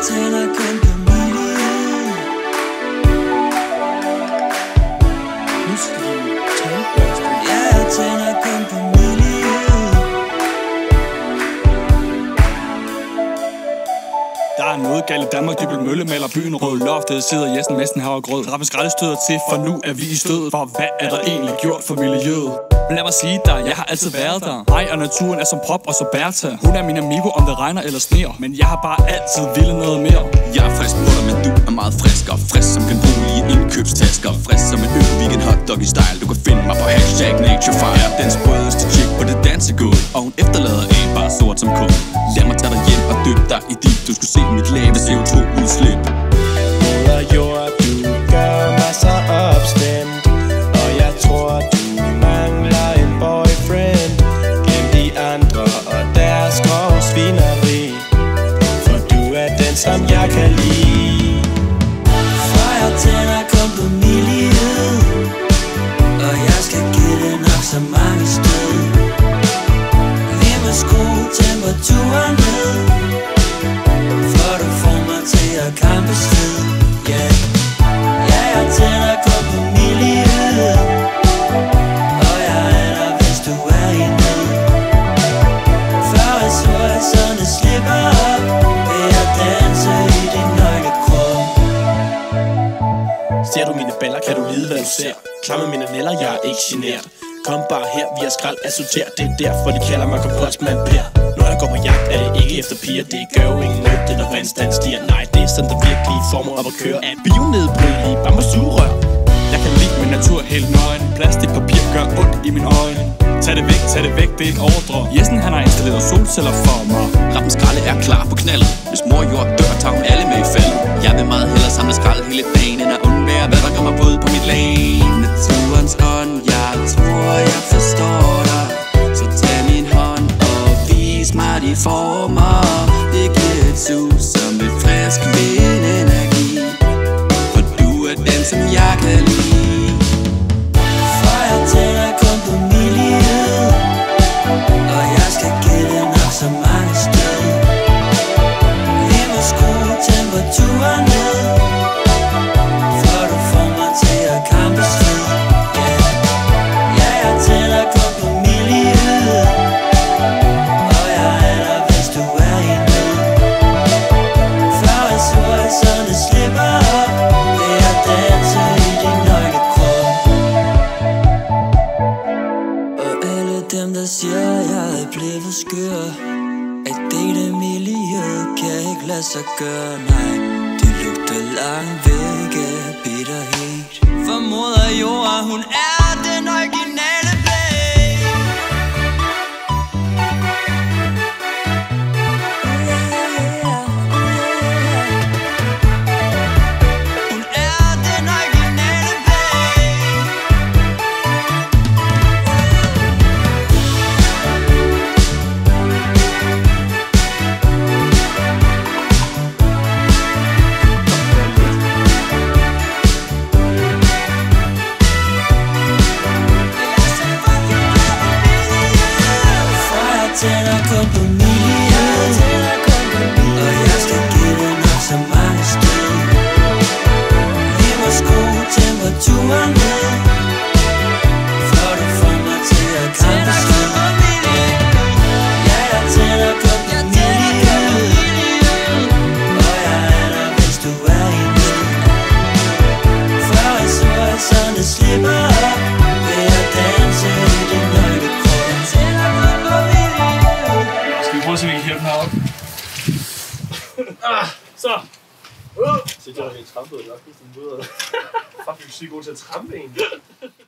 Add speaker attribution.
Speaker 1: tænder kun på miljøet.
Speaker 2: Nu skal de tandbørste.
Speaker 1: Ja, jeg tænder kun på miljøet.
Speaker 2: Der er noget galt i Danmark, Dybbøl Mølle maler byen rød. Loftet sidder Jessen Messen havregrød. Trappen skraldestøder til, for nu er vi i stødet. For hvad er der egentlig gjort for miljøet? Men lad mig sige dig, jeg har altid været der. Mig og naturen er som Prop og så Bertha. Hun er min amigo, om det regner eller sner. Men jeg har bare altid ville noget mere.
Speaker 3: Jeg er frisk på dig, men du er meget frisk. Og frisk som kan bruge i indkøbstasker. Frisk som en øko-weekend hotdog i style. Du kan finde mig på #naturefire. Jeg er den sprødeste chick på det dansegulv. Og hun efterlader en bare sort som kul. Lad mig tage dig hjem og døbe dig i dit. Du skulle se mit lave CO2-udslip.
Speaker 4: Moder jord, du gør mig så opstemt. Og jeg tror, du mangler en boyfriend. Glem de andre og deres grov svineri. For du er den, som jeg kan lide.
Speaker 1: For jeg tænder kun på miljøet. Og jeg skal give det nok så mange steder. Vi må skrue temperaturen ned. For du får mig til at kampe sved. Yeah. Ja, jeg tænder kun på miljøet. Og jeg er der, hvis du er i nød. Før horisonten slipper op, vil jeg danse i din nøglekrop.
Speaker 4: Ser du mine baller, kan du lide, hvad du ser. Klammer mine neller, jeg er ikke genert. Kom bare her, vi har skrald af sorter. Det er derfor, de kalder mig kompostmand Per. Når jeg går på jagt, er det ikke efter piger. Det gør jo ingen nød, det når vandstand stiger. Nej, det er sådan, der virkelig får mig op at køre. Af bionedbrydelige bambussugerør.
Speaker 2: Jeg kan lide min natur helt nøgen. Plastikpapir gør ondt i mine øjne. Tag det væk, det er en ordre. Jessen han har installeret solceller for mig.
Speaker 3: Rappen skralde er klar på knaldet. Hvis mor jord dør, tager hun alle med i faldet. Jeg vil meget hellere samle skrald hele dagen, end at undvære, hvad der kommer ud på mit lane. Naturens ånd, jeg tror, jeg forstår dig. Så tag min hånd og vis mig de former. Det giver et sus som et frisk vindenergi. For du er den, som jeg kan lide.
Speaker 1: For jeg tænder kun på miljøet. Og jeg skal give det nok så mange steder. Vi må skrue temperaturen ned. For du får mig til at kampe sved. Yeah. Ja, jeg tænder kun på miljøet. Og jeg er der, hvis du er i nød. Før horisonten slipper op, vil jeg danse i din nøglekrop. Og alle dem, der siger, at jeg er blevet skør. At dele miljøet kan ikke lade sig gøre, nej. Det lugter langt væk af bitterhed. For moder jord, hun er den originale blæk. Hun er den originale blæk. For jeg tænder kun på miljøet. Og jeg skal give det nok så mange steder. Vi må skrue temperaturen ned. For du får mig til at kampe sved. Ja, jeg tænder kun på miljøet. Og jeg er der, hvis du er i nød. Før horisonten slipper op, vil jeg danse i din nøglekrop. Tænder kun på miljøet.
Speaker 2: Skal vi prøve at se, om vi kan hive den her op?
Speaker 4: Så! Så det var helt trampet, eller? Fucking sygt god til at trampe en.